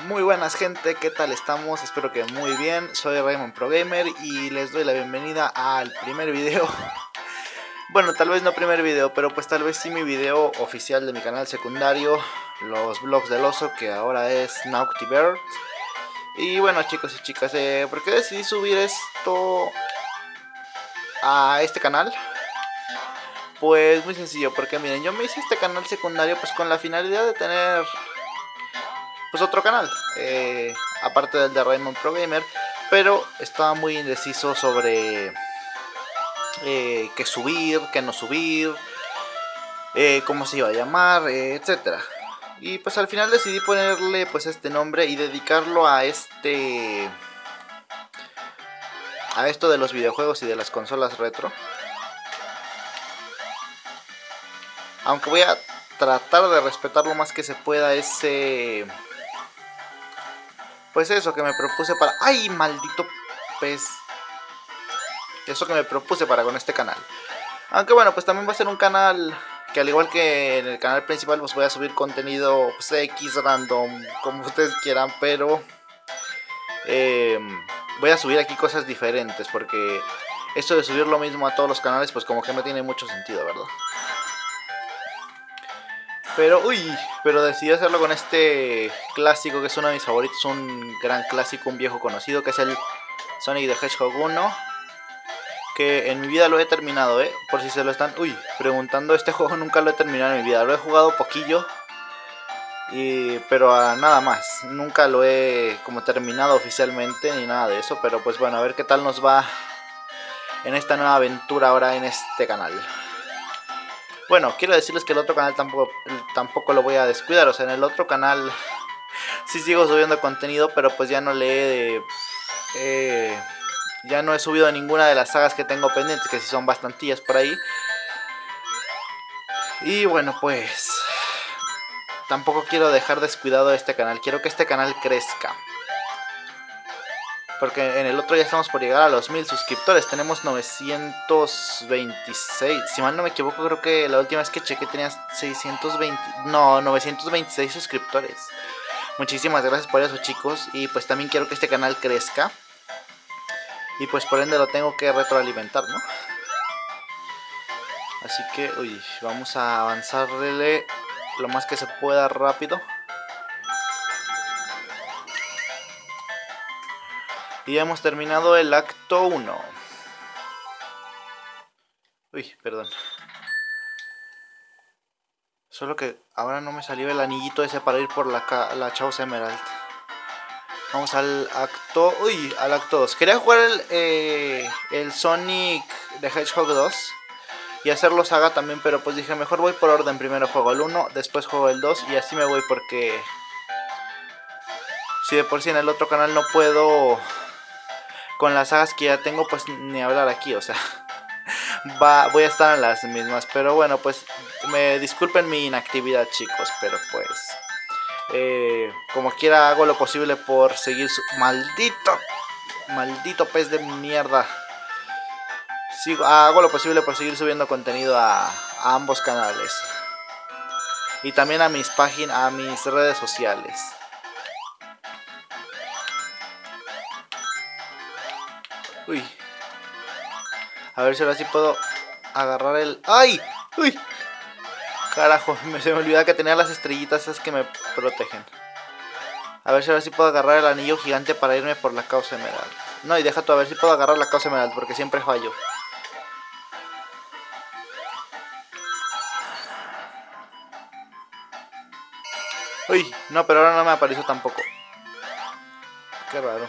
Muy buenas gente, ¿qué tal estamos? Espero que muy bien. Soy Raymond Pro Gamer y les doy la bienvenida al primer video. Bueno, tal vez no primer video, pero pues tal vez sí mi video oficial de mi canal secundario, los vlogs del oso, que ahora es Naughty Bear. Y bueno, chicos y chicas, ¿por qué decidí subir esto a este canal? Pues muy sencillo, porque miren, yo me hice este canal secundario pues con la finalidad de tener pues otro canal, aparte del de Raymond Pro Gamer, pero estaba muy indeciso sobre qué subir, qué no subir, cómo se iba a llamar, etcétera. Y pues al final decidí ponerle pues este nombre y dedicarlo a esto de los videojuegos y de las consolas retro. Aunque voy a tratar de respetar lo más que se pueda pues eso que me propuse para... ¡Ay, maldito pez! Eso que me propuse para con este canal. Aunque bueno, pues también va a ser un canal que al igual que en el canal principal pues voy a subir contenido pues, X random, como ustedes quieran, pero voy a subir aquí cosas diferentes porque esto de subir lo mismo a todos los canales pues como que no tiene mucho sentido, ¿verdad? Pero decidí hacerlo con este clásico que es uno de mis favoritos, un gran clásico, un viejo conocido, que es el Sonic the Hedgehog 1. Que en mi vida lo he terminado, por si se lo están preguntando, este juego nunca lo he terminado en mi vida. Lo he jugado poquillo, pero nada más. Nunca lo he como terminado oficialmente ni nada de eso. Pero pues bueno, a ver qué tal nos va en esta nueva aventura ahora en este canal. Bueno, quiero decirles que el otro canal tampoco lo voy a descuidar. O sea, en el otro canal sí sigo subiendo contenido, pero pues ya no ya no he subido ninguna de las sagas que tengo pendientes, que sí son bastantillas por ahí. Y bueno, pues tampoco quiero dejar descuidado este canal. Quiero que este canal crezca. Porque en el otro ya estamos por llegar a los 1000 suscriptores. Tenemos 926. Si mal no me equivoco, creo que la última vez que chequé tenía 926 suscriptores. Muchísimas gracias por eso, chicos. Y pues también quiero que este canal crezca. Y pues por ende lo tengo que retroalimentar, ¿no? Así que, vamos a avanzarle lo más que se pueda rápido. Y ya hemos terminado el acto 1. Perdón. Solo que ahora no me salió el anillito ese para ir por la Chaos Emerald. Vamos al acto... al acto 2. Quería jugar el Sonic the Hedgehog 2 y hacerlo saga también, pero pues dije, mejor voy por orden. Primero juego el 1, después juego el 2 y así me voy porque... Si de por sí en el otro canal no puedo... Con las sagas que ya tengo, pues ni hablar aquí, o sea... voy a estar en las mismas, pero bueno, pues me disculpen mi inactividad, chicos, pero pues como quiera hago lo posible por seguir maldito pez de mierda. Hago lo posible por seguir subiendo contenido a ambos canales y también a mis páginas, a mis redes sociales. A ver si ahora sí puedo agarrar el... ¡Ay! Carajo, se me olvidaba que tenía las estrellitas esas que me protegen. A ver si ahora sí puedo agarrar el anillo gigante para irme por la Chaos Emerald. No, y deja tú, a ver si puedo agarrar la Chaos Emerald, porque siempre fallo. No, pero ahora no me apareció tampoco. Qué raro.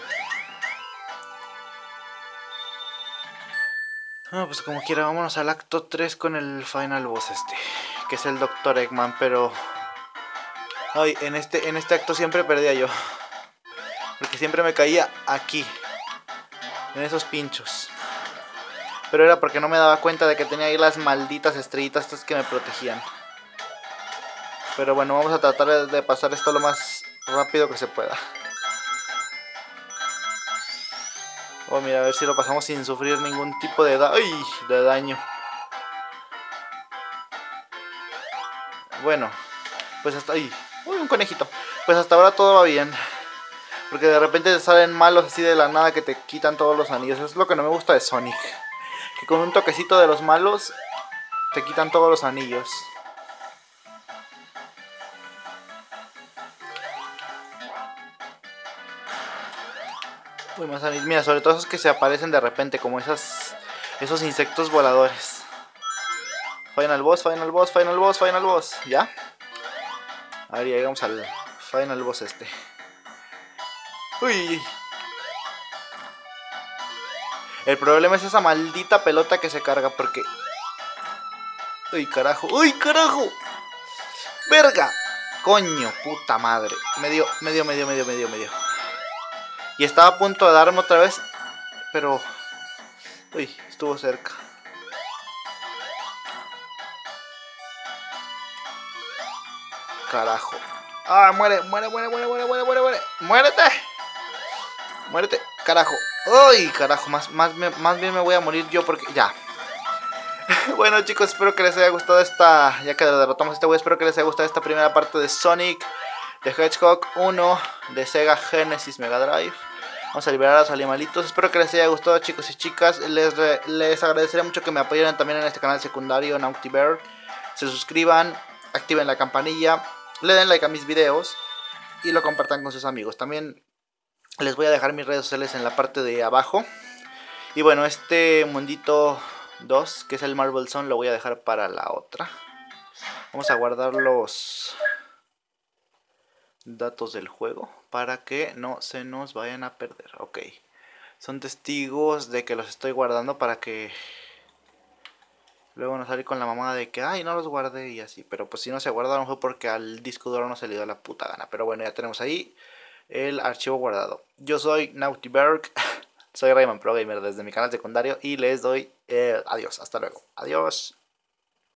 No, pues como quiera, vámonos al acto 3 con el final boss que es el Dr. Eggman, pero... en este acto siempre perdía yo. Porque siempre me caía aquí, en esos pinchos. Pero era porque no me daba cuenta de que tenía ahí las malditas estrellitas estas que me protegían. Pero bueno, vamos a tratar de pasar esto lo más rápido que se pueda. Mira, a ver si lo pasamos sin sufrir ningún tipo de daño. Bueno, pues hasta ahí. Un conejito. Pues hasta ahora todo va bien. Porque de repente salen malos así de la nada que te quitan todos los anillos. Eso es lo que no me gusta de Sonic. Que con un toquecito de los malos te quitan todos los anillos. Uy, más anillos. Mira, sobre todo esos que se aparecen de repente, como esos insectos voladores. Final boss, final boss, final boss, final boss. ¿Ya? A ver, ya llegamos al final boss este. Uy. El problema es esa maldita pelota que se carga porque... Uy, carajo. Uy, carajo. Verga. Coño, puta madre. Medio. Y estaba a punto de darme otra vez. Pero... Uy, estuvo cerca. Carajo. Ah, muere. Muérete. Muérete, carajo. Uy, carajo, más bien me voy a morir yo porque... Ya. Bueno, chicos, espero que les haya gustado esta... Ya que derrotamos a este güey, espero que les haya gustado esta primera parte de Sonic the Hedgehog 1 de Sega Genesis Mega Drive. Vamos a liberar a los animalitos. Espero que les haya gustado, chicos y chicas. Les agradecería mucho que me apoyaran también en este canal secundario, Naughty Bear. Se suscriban, activen la campanilla, le den like a mis videos y lo compartan con sus amigos. También les voy a dejar mis redes sociales en la parte de abajo. Y bueno, este mundito 2, que es el Marble Zone, lo voy a dejar para la otra. Vamos a guardar los datos del juego para que no se nos vayan a perder. Ok, son testigos de que los estoy guardando para que luego no salga con la mamada de que ay, no los guardé y así. Pero pues si no se guardaron fue porque al disco duro no se le dio la puta gana. Pero bueno, ya tenemos ahí el archivo guardado. Yo soy Naughty Berg, soy Rayman Pro Gamer desde mi canal secundario y les doy adiós, hasta luego, adiós.